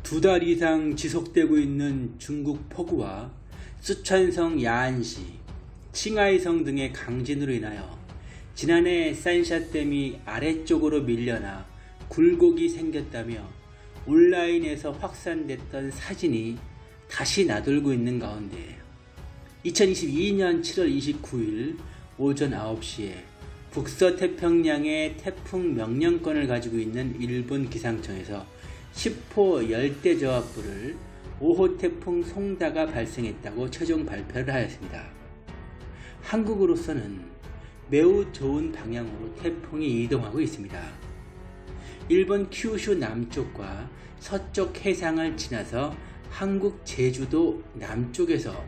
2달 이상 지속되고 있는 중국 폭우와 쓰촨성 야안시, 칭하이성 등의 강진으로 인하여 지난해 산샤댐이 아래쪽으로 밀려나 굴곡이 생겼다며 온라인에서 확산됐던 사진이 다시 나돌고 있는 가운데 2022년 7월 29일 오전 9시에 북서태평양의 태풍 명령권을 가지고 있는 일본 기상청에서 10호 열대저하불을 5호 태풍 송다가 발생했다고 최종 발표를 하였습니다. 한국으로서는 매우 좋은 방향으로 태풍이 이동하고 있습니다. 일본 큐슈 남쪽과 서쪽 해상을 지나서 한국 제주도 남쪽에서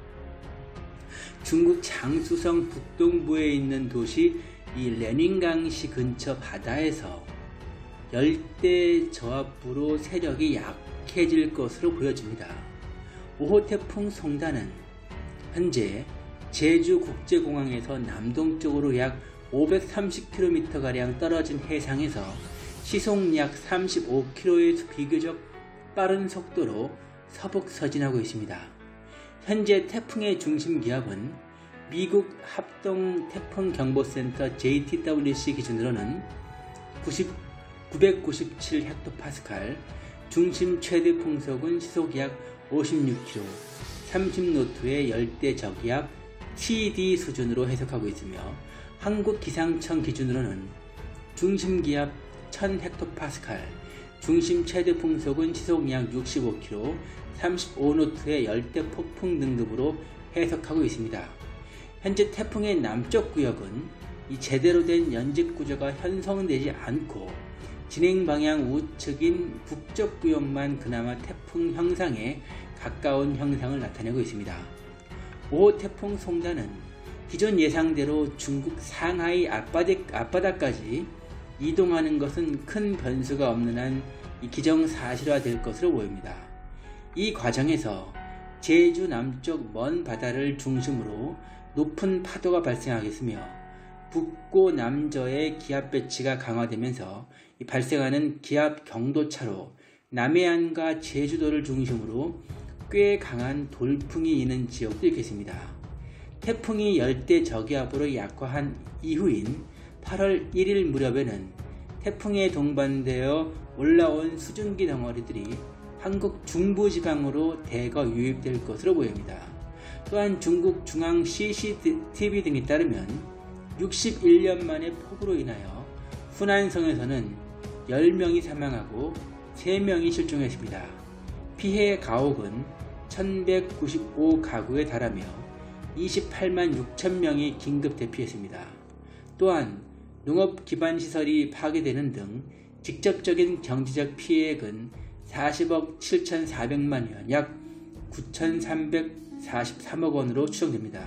중국 장쑤성 북동부에 있는 도시 이 레닌강시 근처 바다에서 열대저하불로 세력이 약해질 것으로 보여집니다. 5호 태풍 송다는 현재 제주국제공항에서 남동쪽으로 약 530km가량 떨어진 해상에서 시속 약 35km의 비교적 빠른 속도로 서북서진하고 있습니다. 현재 태풍의 중심기압은 미국 합동태풍경보센터 JTWC 기준으로는 997헥토파스칼, 중심 최대 풍속은 시속 약 56km, 30노트의 열대저기압 TD 수준으로 해석하고 있으며 한국기상청 기준으로는 중심기압 1000헥토파스칼, 중심 최대 풍속은 시속 약 65km, 35노트의 열대폭풍 등급으로 해석하고 있습니다. 현재 태풍의 남쪽 구역은 이 제대로 된 연집 구조가 형성되지 않고 진행 방향 우측인 북쪽 구역만 그나마 태풍 형상에 가까운 형상을 나타내고 있습니다. 5호 태풍 송다는 기존 예상대로 중국 상하이 앞바다까지 이동하는 것은 큰 변수가 없는 한 기정사실화될 것으로 보입니다. 이 과정에서 제주 남쪽 먼 바다를 중심으로 높은 파도가 발생하겠으며 북고 남저의 기압 배치가 강화되면서 발생하는 기압 경도차로 남해안과 제주도를 중심으로 꽤 강한 돌풍이 있는 지역도 있겠습니다. 태풍이 열대저기압으로 약화한 이후인 8월 1일 무렵에는 태풍에 동반되어 올라온 수증기 덩어리들이 한국 중부지방으로 대거 유입될 것으로 보입니다. 또한 중국 중앙 CCTV 등에 따르면 61년 만에 폭우로 인하여 후난성에서는 10명이 사망하고 3명이 실종했습니다. 피해 가옥은 1195가구에 달하며 28만 6천 명이 긴급 대피했습니다. 또한 농업 기반 시설이 파괴되는 등 직접적인 경제적 피해액은 40억 7,400만 원, 약 9,343억 원으로 추정됩니다.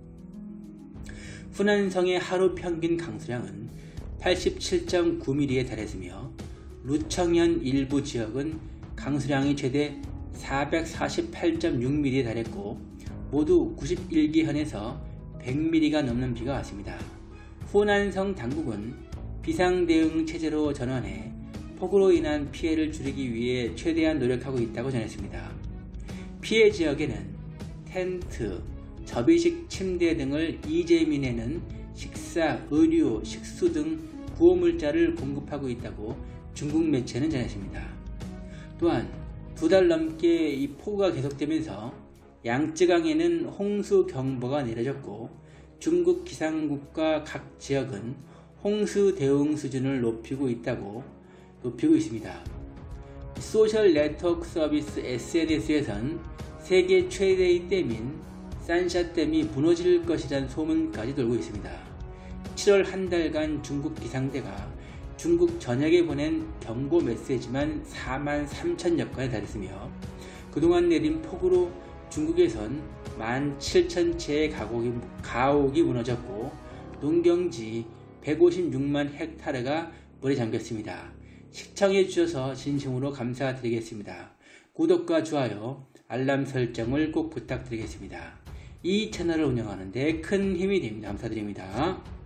후난성의 하루 평균 강수량은 87.9mm에 달했으며 루청현 일부 지역은 강수량이 최대 448.6mm에 달했고 모두 91기현에서 100mm가 넘는 비가 왔습니다. 후난성 당국은 비상대응 체제로 전환해 폭우로 인한 피해를 줄이기 위해 최대한 노력하고 있다고 전했습니다. 피해 지역에는 텐트, 접이식 침대 등을 이재민에는 식사, 의류, 식수 등 구호물자를 공급하고 있다고 중국 매체는 전했습니다. 또한 2달 넘게 이 폭우가 계속되면서 양쯔강에는 홍수 경보가 내려졌고 중국 기상국과 각 지역은 홍수 대응 수준을 높이고 있습니다. 소셜 네트워크 서비스 SNS에선 세계 최대의 댐인 산샤댐이 무너질 것이라는 소문까지 돌고 있습니다. 7월 한 달간 중국 기상대가 중국 전역에 보낸 경고 메시지만 4만 3천여 건에 달했으며 그동안 내린 폭우로 중국에선 17,000채의 가옥이 무너졌고 농경지 156만 헥타르가 물에 잠겼습니다. 시청해 주셔서 진심으로 감사드리겠습니다. 구독과 좋아요, 알람 설정을 꼭 부탁드리겠습니다. 이 채널을 운영하는 데 큰 힘이 됩니다. 감사드립니다.